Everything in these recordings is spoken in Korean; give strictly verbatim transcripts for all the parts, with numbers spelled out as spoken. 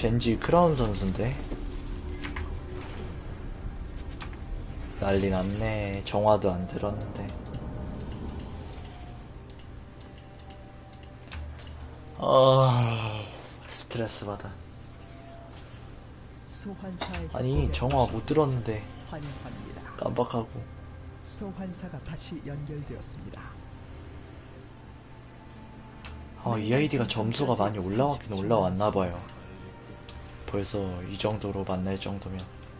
젠지 크라운 선수인데 난리 났네. 정화도 안 들었는데. 아 스트레스 받아. 아니 정화 못 들었는데 깜빡하고. 소환사가 다시 연결되었습니다. 아, 이 아이디가 점수가 많이 올라왔긴 올라왔나봐요. 벌써 이 정도로 만날 정도면.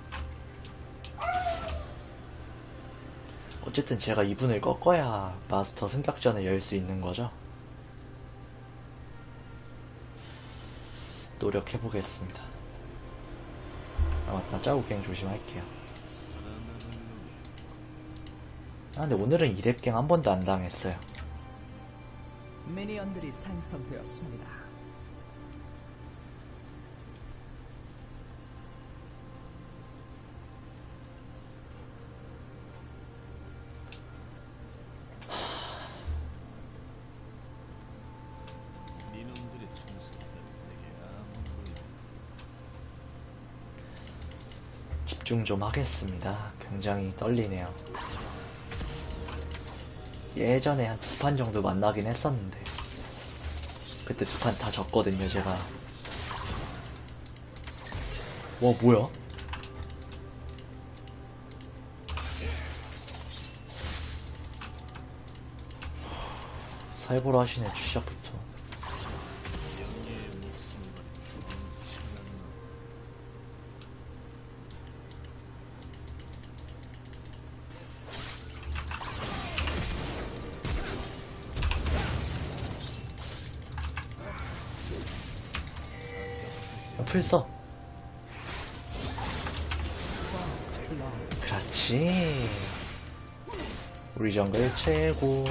어쨌든 제가 이분을 꺾어야 마스터 승격전을 열 수 있는 거죠. 노력해보겠습니다. 아 맞다, 짜고갱 조심할게요. 아 근데 오늘은 이랩갱 한 번도 안 당했어요. 미니언들이 생성되었습니다. 집중 좀 하겠습니다. 굉장히 떨리네요. 예전에 한 두 판 정도 만나긴 했었는데 그때 두 판 다 졌거든요 제가. 와 뭐야? 살보라 하시네 시작부터. 풀써. 그렇지. 우리 정글 최고.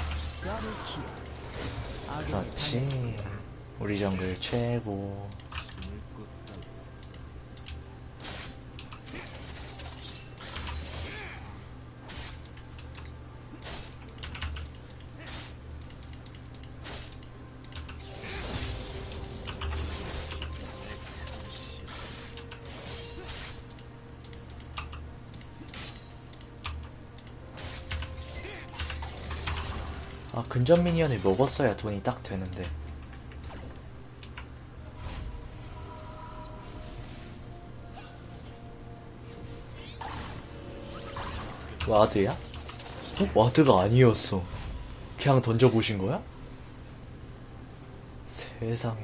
그렇지. 우리 정글 최고. 아 근접 미니언을 먹었어야 돈이 딱 되는데. 와드야? 어? 와드가 아니었어. 그냥 던져보신 거야? 세상에.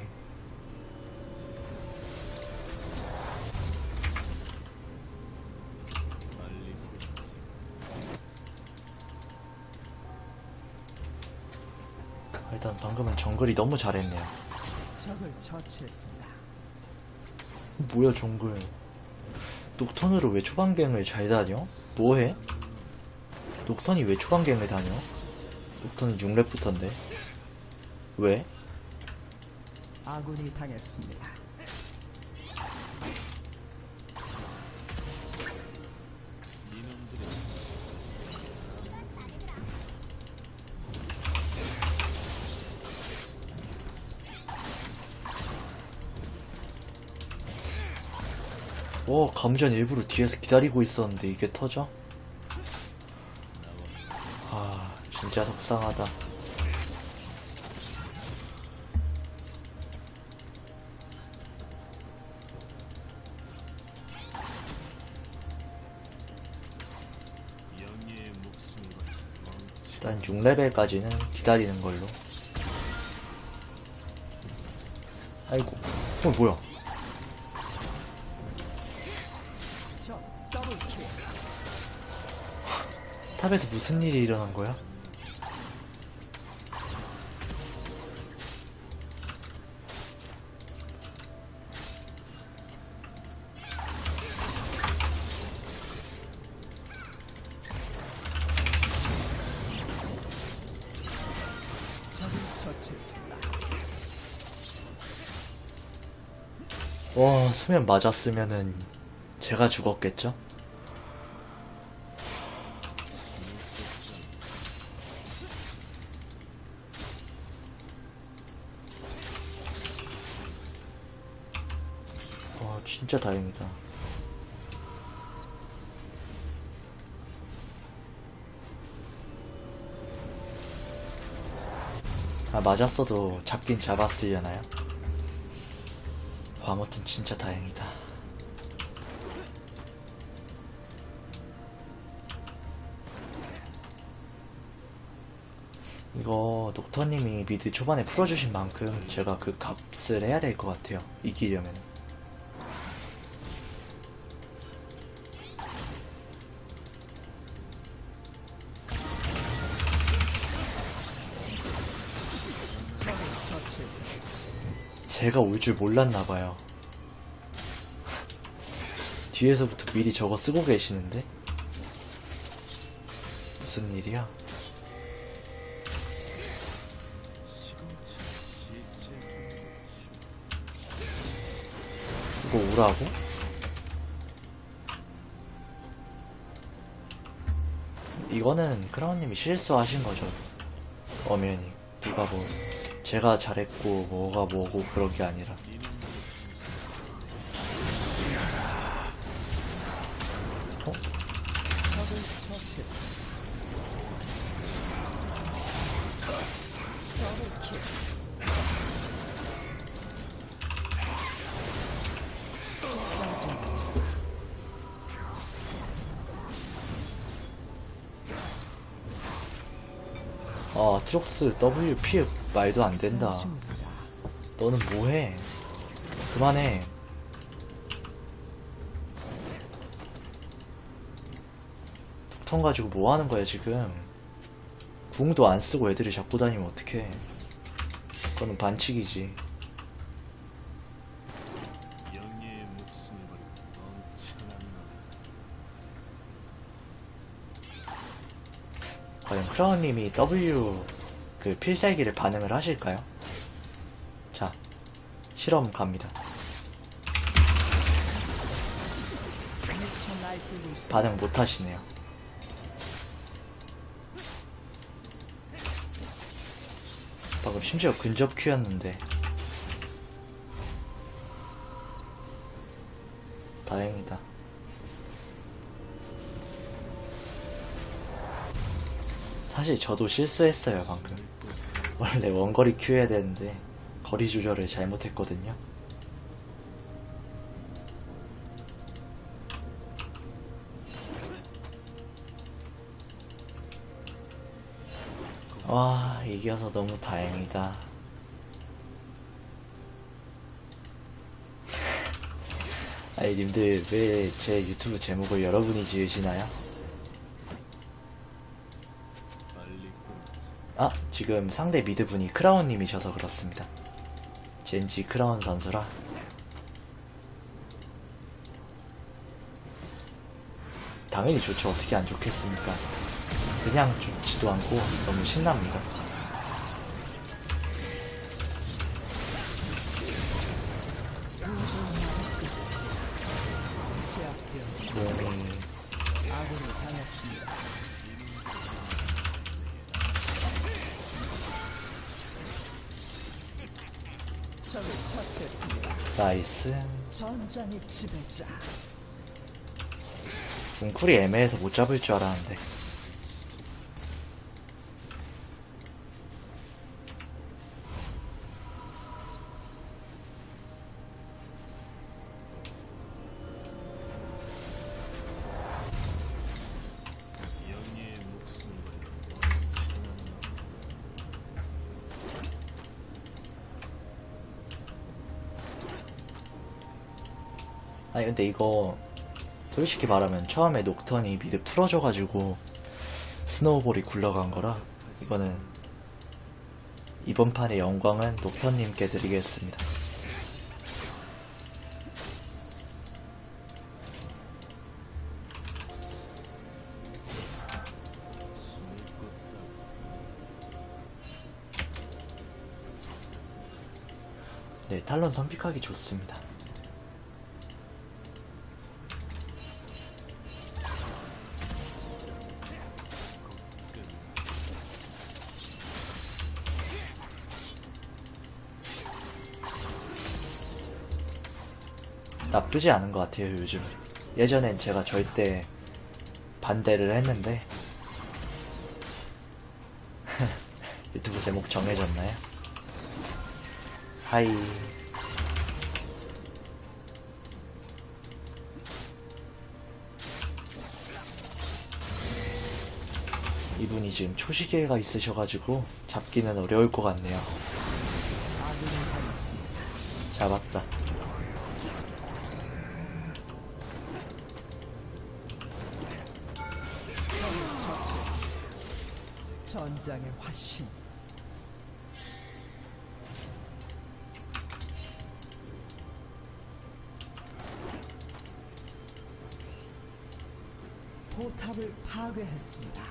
일단 방금은 정글이 너무 잘했네요. 적을 처치했습니다. 뭐야 정글. 녹턴으로 왜 초반갱을 잘 다녀? 뭐해? 녹턴이 왜 초반갱을 다녀? 녹턴은 육 렙부터인데 왜? 아군이 당했습니다. 와 감전 일부러 뒤에서 기다리고 있었는데 이게 터져? 아 진짜 속상하다. 일단 육 레벨까지는 기다리는 걸로. 아이고 어 뭐야. 탑에서 무슨 일이 일어난 거야? 와 수면 맞았으면은 제가 죽었겠죠? 진짜 다행이다. 아, 맞았어도 잡긴 잡았으려나요? 아무튼 진짜 다행이다. 이거 녹터님이 미드 초반에 풀어주신 만큼 제가 그 값을 해야 될 것 같아요. 이기려면. 제가 올 줄 몰랐나봐요. 뒤에서부터 미리 저거 쓰고 계시는데? 무슨 일이야? 이거 오라고? 이거는 크라운님이 실수하신 거죠. 엄연히. 누가 뭐 제가 잘했고 뭐가 뭐고 그런 게 아니라. 어? 아, 트록스 W 피해 말도 안 된다. 너는 뭐해? 그만해. 독턴 가지고 뭐 하는 거야 지금? 궁도 안 쓰고 애들이 잡고 다니면 어떡해? 그거는 반칙이지. 과연 크라운님이 W 그 필살기를 반응을 하실까요? 자, 실험 갑니다. 반응 못 하시네요. 방금 심지어 근접 큐였는데. 다행이다. 사실 저도 실수했어요 방금. 원래 원거리 큐 해야 되는데 거리 조절을 잘못했거든요. 와, 이겨서 너무 다행이다. 아니 님들 왜 제 유튜브 제목을 여러분이 지으시나요? 아, 지금 상대 미드분이 크라운님이셔서 그렇습니다. 젠지 크라운 선수라. 당연히 좋죠. 어떻게 안 좋겠습니까? 그냥 좋지도 않고 너무 신납니다. 네. 아군이 당했습니다. 적을 처치했습니다. 나이스. 전장의 지배자. 궁쿨이 애매해서 못 잡을 줄 알았는데. 아니 근데 이거 솔직히 말하면 처음에 녹턴이 미드 풀어줘가지고 스노우볼이 굴러간 거라 이거는 이번 판의 영광은 녹턴님께 드리겠습니다. 네, 탈론 선픽하기 좋습니다. 나쁘지 않은 것 같아요 요즘. 예전엔 제가 절대 반대를 했는데 유튜브 제목 정해졌나요? 하이. 이분이 지금 초시계가 있으셔가지고 잡기는 어려울 것 같네요. 아군이 당했습니다. 잡았다. 적을 처치했습니다. 전장의 화신. 포탑을 파괴했습니다.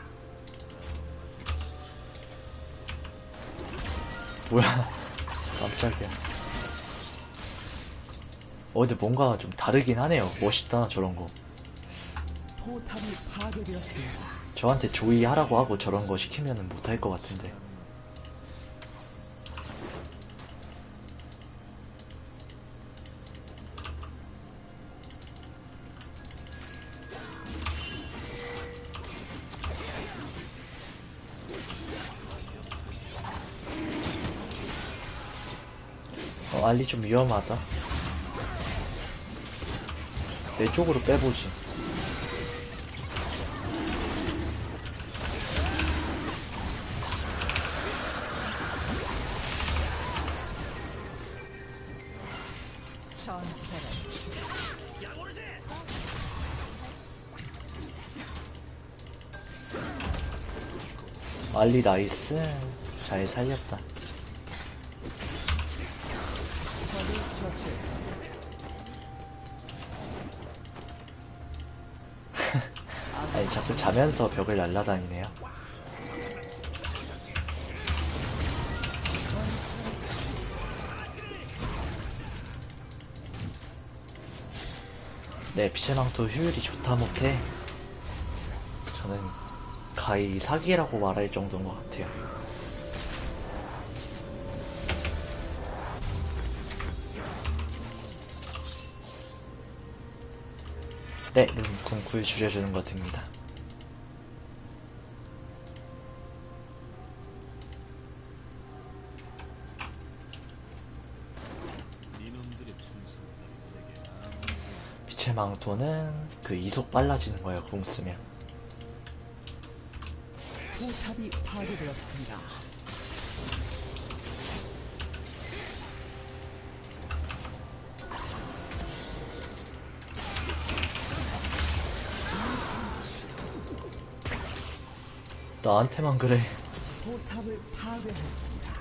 뭐야. 깜짝이야. 어 근데 뭔가 좀 다르긴 하네요. 멋있다 저런거. 포탑이 파괴되었습니다. 저한테 조이 하라고 하고 저런거 시키면은 못할 것 같은데. 어, 알리 좀 위험하다. 내 쪽으로 빼보지. 전설은 알리 나이스. 잘 살렸다. 적을 처치했습니다. 아니 자꾸 자면서 벽을 날라다니네요. 네, 빛의 망토 효율이 좋다 못해 저는 가히 사기라고 말할 정도인 것 같아요. 네, 룬 궁 줄여주는 거 됩니다. 빛의 망토는 그 이속 빨라지는 거예요, 궁 쓰면. 포탑이 파괴되었습니다. 나한테만 그래. 포탑을 파괴했습니다.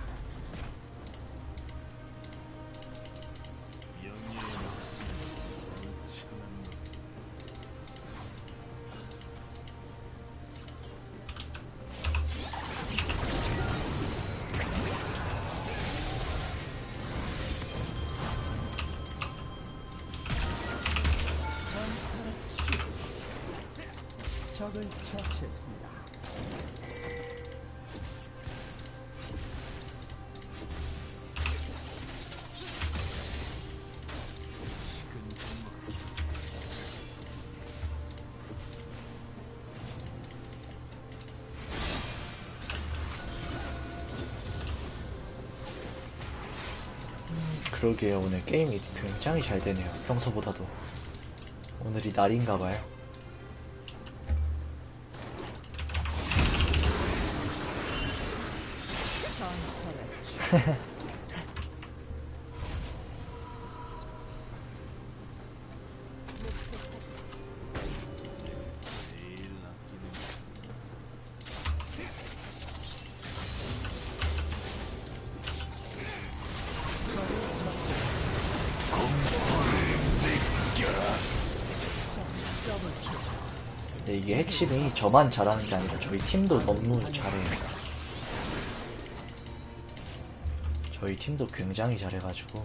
전설의 치 적을 처치했습니다. 그러게요, 오늘 게임이 굉장히 잘 되네요. 평소보다도. 오늘이 날인가봐요. 전설의 치 근데 이게 핵심이 저만 잘하는 게 아니라 저희 팀도 너무 잘해요. 저희 팀도 굉장히 잘해가지고.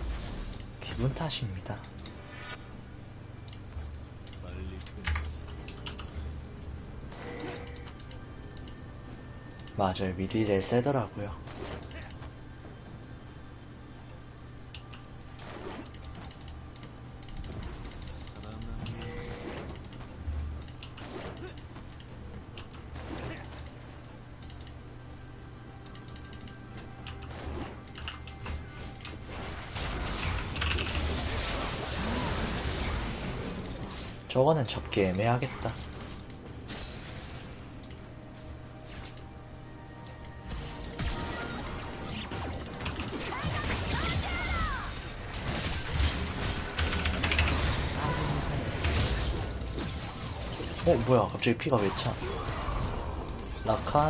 기분 탓입니다. 맞아요. 미드딜 세더라고요. 저거는 접기 애매하겠다. 어 뭐야 갑자기 피가 왜 차? 라칸.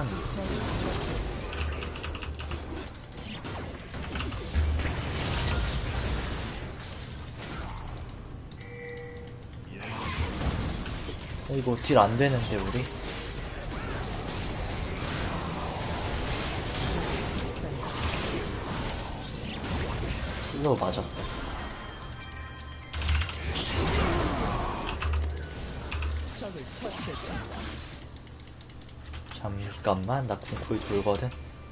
어, 이거 딜 안되는데 우리? 슬로우 맞았다. 적을 처치했습니다. 잠깐만 나 궁쿨 돌거든.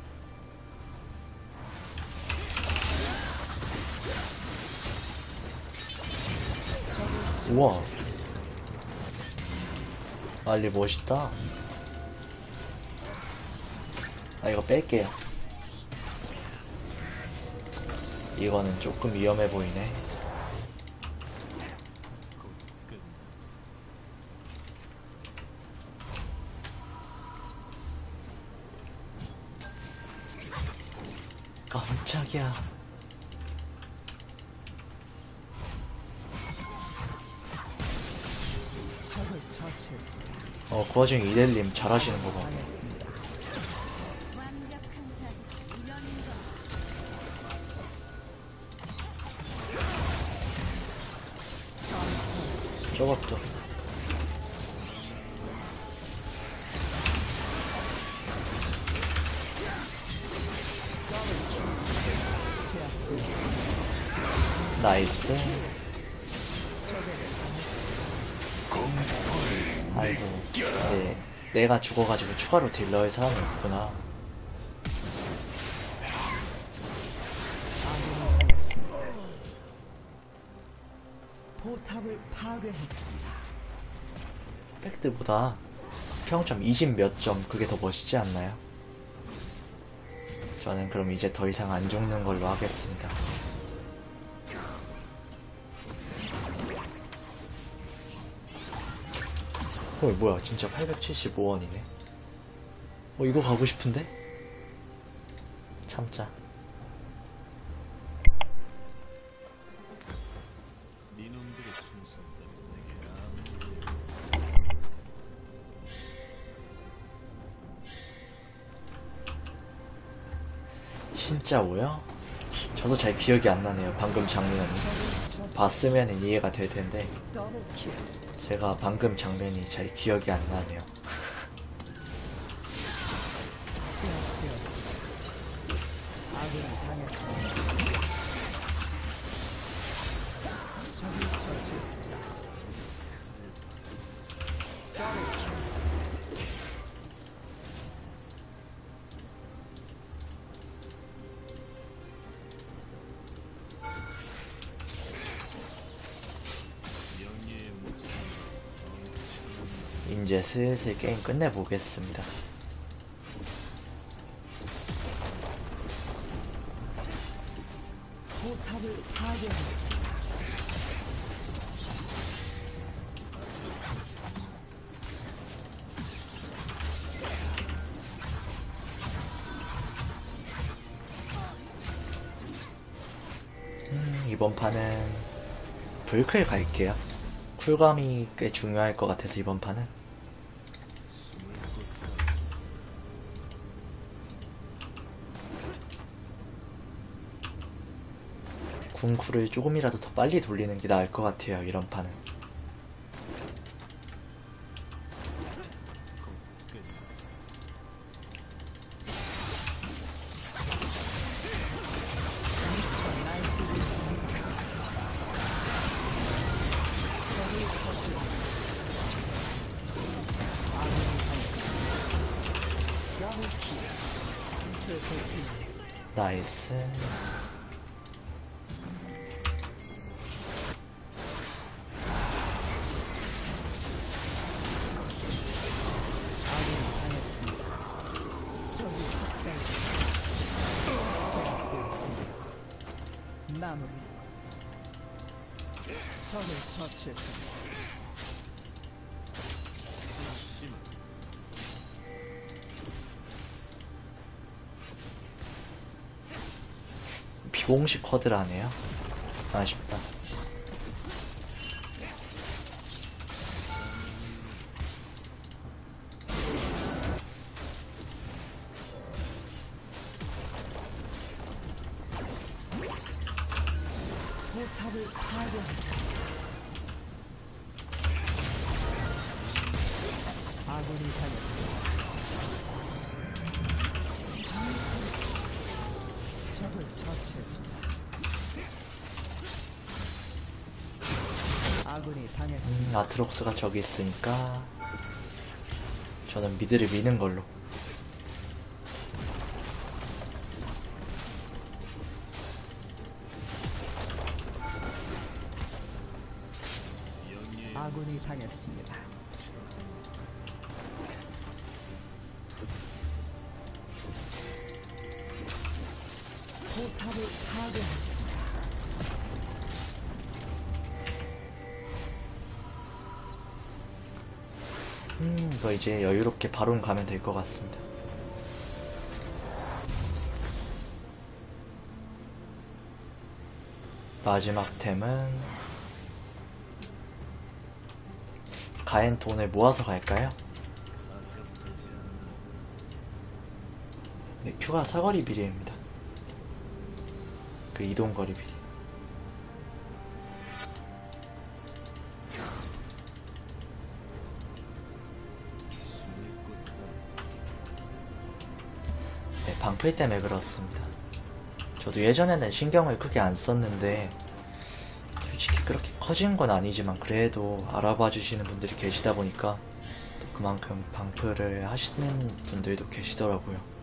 우와 알리 멋있다. 아 이거 뺄게요. 이거는 조금 위험해 보이네. 깜짝이야. 적을 처치했습니다. 어, 그 와중에 이델님 잘하시는 거 봐. 당했습니다. 저것도. 나이스. 아이고, 네, 내가 죽어가지고 추가로 딜 넣을 사람이 없구나. 아군이 당했습니다. 포탑을 파괴했습니다. 팩트보다 평점 이십 몇 점 그게 더 멋있지 않나요? 저는 그럼 이제 더 이상 안 죽는 걸로 하겠습니다. 어 뭐야 진짜 팔백칠십오 원이네. 어 이거 가고 싶은데? 참자. 진짜 뭐야? 저도 잘 기억이 안 나네요. 방금 장면이 봤으면 이해가 될 텐데 더블킬. 제가 방금 장면이 잘 기억이 안 나네요. 제압되었습니다. 아군이 당했습니다. 적을 처치했습니다. 더블킬. 이제 슬슬 게임 끝내보겠습니다. 포탑을 파괴했습니다. 음, 이번 판은 불클 갈게요. 쿨감이 꽤 중요할 것 같아서 이번 판은 궁쿨을 조금이라도 더 빨리 돌리는 게 나을 것 같아요. 이런 판은. 더블킬. 나이스. 아군이 당했습니다. 적이 학살됩니다. 제압되었습니다. 마무리. 적을 처치했습니다. 비공식 쿼드라네요. 아쉽다. 포탑을 파괴했습니다. 아군이 당했습니다. 적을 처치했습니다. 아군이 당했습니다. 음, 아트록스가 저기 있으니까 저는 미드를 미는 걸로. 아군이 당했습니다. 포탑을 파괴했습니다. 음, 이거 이제 여유롭게 바론 가면 될 것 같습니다. 마지막 템은 가엔 돈을 모아서 갈까요? 네, Q가 사거리 비례입니다. 그 이동거리 비례. 네, 방풀 때문에 그렇습니다. 저도 예전에는 신경을 크게 안 썼는데 솔직히 그렇게 커진 건 아니지만 그래도 알아봐 주시는 분들이 계시다 보니까 또 그만큼 방풀을 하시는 분들도 계시더라고요.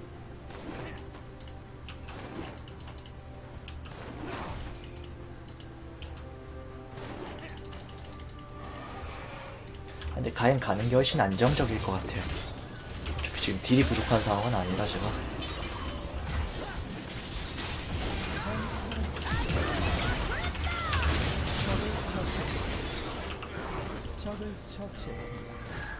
근데 가엔 가는 게 훨씬 안정적일 것 같아요. 어차피 지금 딜이 부족한 상황은 아니라 제가. 적을 처치했습니다.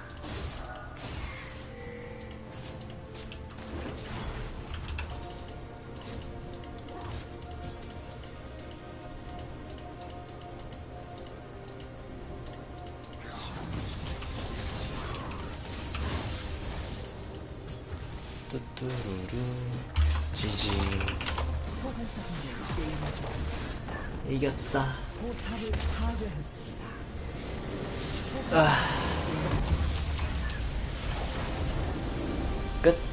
뚜뚜루루 지지. 소환사분들이 게임을 좋아했습니다. 이겼다. 포탑을 파괴했습니다. 끝.